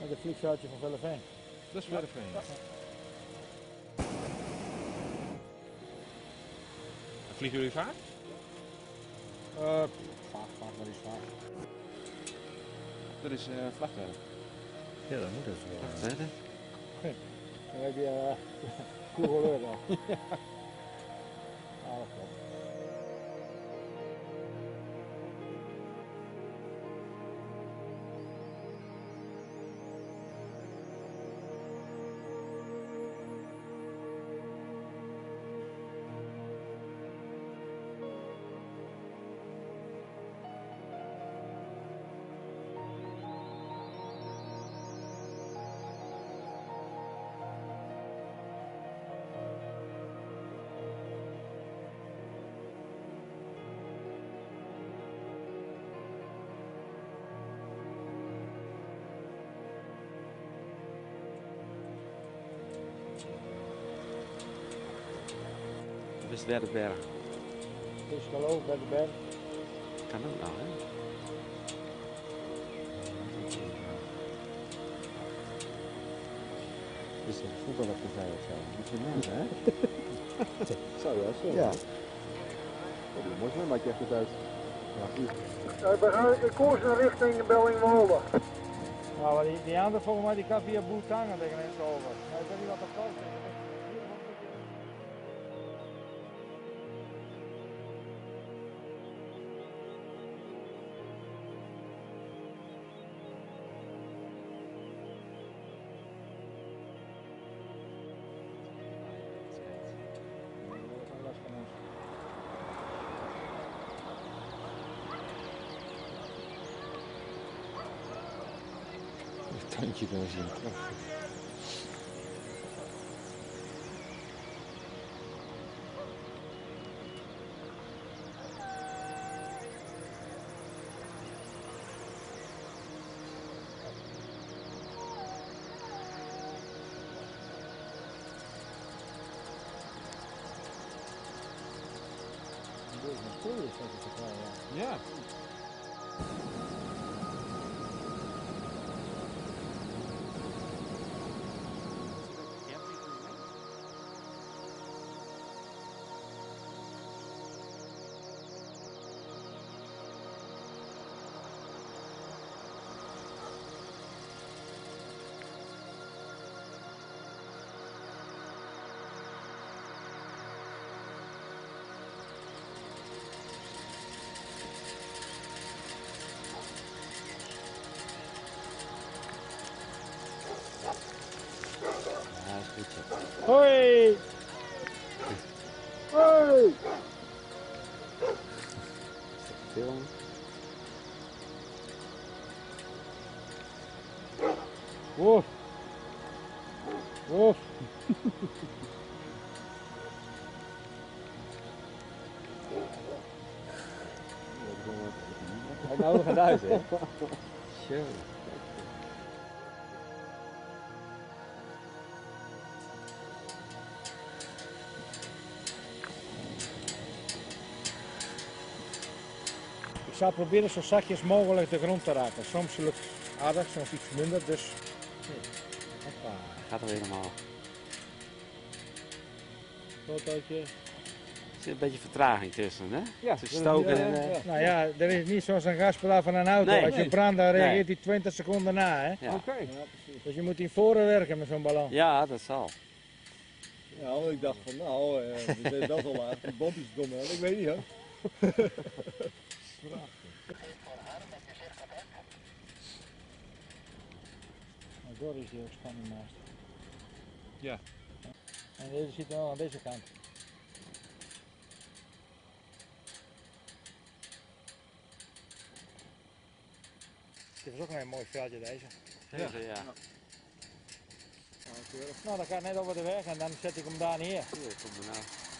Met een vliegveldje van Villeveen. Dat is Villeveen. Ja. Vliegen jullie vaak? Vaak, maar die is vaak. Dat is vlagwerk. Ja, dat moet het wel. Vlagwerk? Dan heb je coureur dan. Ja, dat klopt. Dat is de derde berg. Het is geloof bij de berg. Kan ook nou, hè? Is er voetbal op de vijf of zo? Moet je nadenken, hè? Zou wel zo. Ja. Dat is een mooi zwembadje echt eruit. Ja, goed. We gaan in koers richting Bellingwolde. Nou, maar die andere volgens mij die kan via Boetangen tegen eens over. Maar ik weet niet wat dat kost. Een tandje benzine, prachtig. Ja. Ja, is goed zo. Hoi! Hoi! Film. Woef! Woef! Hij nodig het uit, hè? Zo. Ik zal proberen zo zachtjes mogelijk de grond te raken. Soms lukt het aardig, soms iets minder, dus... Hoppa. Gaat er helemaal. Fotootje. Er zit een beetje vertraging tussen, hè? Ja, Tussen stoken en... Nou ja, er is niet zoals een gaspedaal van een auto. Nee. Als je brandt, dan reageert hij 20 seconden na. Hè? Ja. Oké. Dus je moet in voren werken met zo'n ballon. Ja, dat zal. Ja, want ik dacht van nou, dit is best wel laag. Die bompjes komen wel, ik weet niet hoor. Maar door is hier ook spanning naast. Ja. En deze zit wel aan deze kant. Dit is ook nog een mooi veldje deze. Zeker, ja. Nou, dan ga ik net over de weg en dan zet ik hem daar neer. Hier, kom maar nou.